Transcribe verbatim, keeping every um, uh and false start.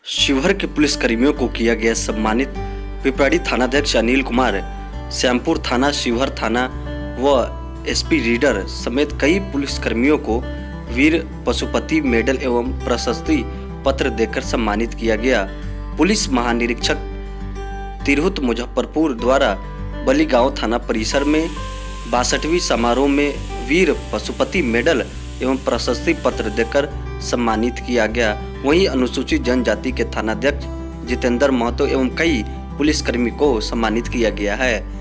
शिवहर के पुलिसकर्मियों को किया गया सम्मानित। पिपराड़ी थानाध्यक्ष अनिल कुमार, श्यामपुर थाना, शिवहर थाना व एसपी रीडर समेत कई पुलिसकर्मियों को वीर पशुपति मेडल एवं प्रशस्ति पत्र देकर सम्मानित किया गया। पुलिस महानिरीक्षक तिरहुत मुजफ्फरपुर द्वारा बलीगांव थाना परिसर में बासठवीं समारोह में वीर पशुपति मेडल एवं प्रशस्ति पत्र देकर सम्मानित किया गया। वहीं अनुसूचित जनजाति के थानाध्यक्ष जितेंद्र महतो एवं कई पुलिसकर्मी को सम्मानित किया गया है।